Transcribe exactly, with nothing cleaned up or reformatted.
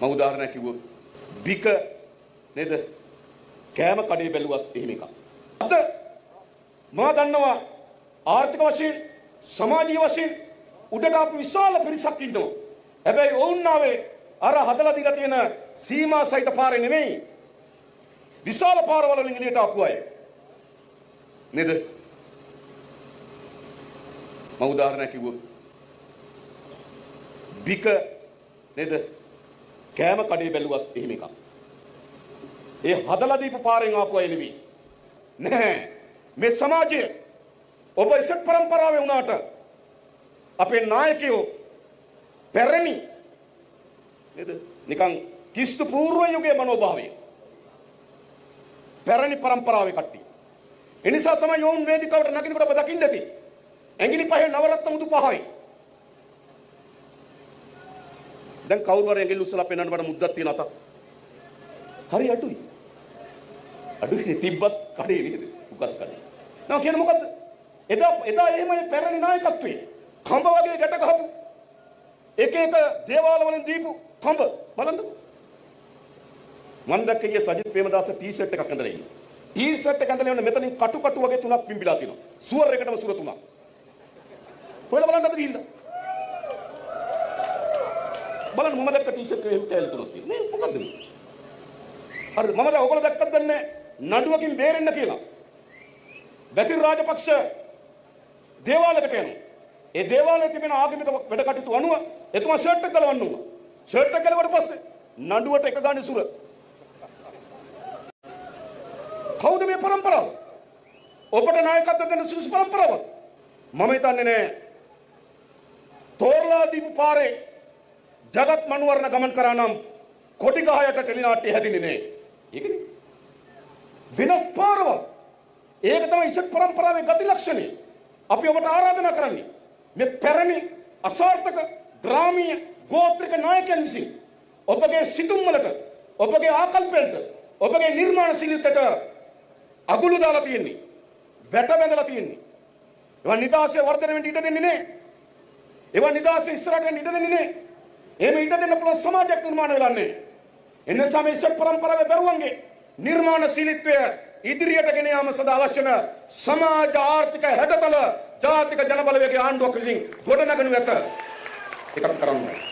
මම උදාහරණයක් කිව්වොත් බික නේද? කෑම කඩේ බැලුවත් එහෙම එකක්. අද මා දන්නවා ආර්ථික වශයෙන් සමාජීය වශයෙන් උඩට ආපු විශාල පිරිසක් ඉන්නවා. හැබැයි ඔවුන් ආවේ අර හදලා දීලා තියෙන සීමා සහිත පාරේ නෙමෙයි. විශාල පාරවල වලින් එළියට ආපු අය. නේද? මම උදාහරණයක් කිව්වොත් බික නේද? කෑම කඩේ බැලුවත් එහෙම එකක්. ඒ හදලා දීපු පාරෙන් ආපු අය නෙමෙයි. නෑ. මේ සමාජයේ ඔබ ඉස්සත් පරම්පරාවේ වුණාට අපේ නායකයෝ පැරණි නේද? නිකන් කිස්තු පූර්ව යුගයේ මනෝභාවය. පැරණි පරම්පරාවේ කට්ටිය. ඒ නිසා තමයි යෝන් වේදිකාවට නගිනකොට ඔබ දකින්න ඇති. ඇඟිලි පහේ නවරත්න මුතු පහයි. දැන් කවුරු හරි ඇඟිලි උස්සලා පෙන්නන්න බඩ මුද්දක් තියෙන අතක්. හරි අඩුයි. අඩුයි තිබ්බත් කඩේ නේද? උකස් කඩේ. නෝ කියන්නේ මොකද්ද? එදා එදා එහෙමයි පැරණි නායකත්වයේ. කඹ වගේ ගැට ගහපු එක එක දේවාල වලින් දීපු කඹ බලන්න. මම දැක්කේ සජිත් ප්‍රේමදාස ටී-ෂර්ට් එකක් ඇඳලා ඉන්නේ. ටී-ෂර්ට් එක ඇඳලා ඉන්න මෙතනින් කටු කටු වගේ තුනක් පිම්බිලා තියෙනවා. සුවර් එකටම සුර තුනක්. කොහෙද බලන්නද ගිහිල්ලා? බලන්න මම දැක්ක ටී-ෂර්ට් එකේ කැලේ තුනක් තියෙනවා. නේ මොකද්ද මේ? හරිද? මම දැන් ඔයගොල්ලෝ දැක්කද දන්නේ නඩුවකින් බේරෙන්න කියලා. බැසිල් රාජපක්ෂ දේවාලයකට යනවා. ඒ දේවාලයේ තිබෙන ආගමික වැඩ කටයුතු අනුව එතුමා ෂර්ට් එක ගලවන්න උනා. ෂර්ට් එක ගලවට පස්සේ නඩුවට එක ගානේ සුර. කවුද මේ પરම්පරාව? ඔබට නායකත්ව දෙන්න සුදුසු પરම්පරාවක්. මම හිතන්නේ නෑ. තෝරලා දීපු පාරේ ජගත් මනුවරණ ගමන් කරා නම් කොටි ගහයට ටෙලිනාට්‍ය හැදින්නේ නෑ. ඒකනේ. වෙනස් පාරව. ඒක තමයි ඉස්සත් પરම්පරාවේ ගති ලක්ෂණය. අපි ඔබට ආරාධනා කරන්නේ මේ පැරණි අසාර්ථක ග්‍රාමීය ගෝත්‍රික නායකයන් විසින් ඔබගේ සිතුම් වලට ඔබගේ ආකල්පවලට ඔබගේ නිර්මාණශීලීත්වයට අගුළු දාලා තියෙන්නේ වැට බැඳලා තියෙන්නේ ඒවා නිදාසේ වර්ධනය වෙන්න ඉඩ දෙන්නේ නැහැ ඒවා නිදාසේ ඉස්සරහට යන්න ඉඩ දෙන්නේ නැහැ එහෙම ඉඩ දෙන්න පුළුවන් සමාජයක් නිර්මාණය වෙලා නැහැ එනිසා මේ ඉස්සත් පරම්පරාවේ දරුවන්ගේ නිර්මාණශීලීත්වය ඉදිරියට ගෙන යාම සඳහා අවශ්‍ය වන සමාජ ආර්ථික හැඩතල ජාතික ජනබලවේගයේ ආණ්ඩුවක් විසින් ගොඩනගනු ඇත. ඒකත් කරන්න.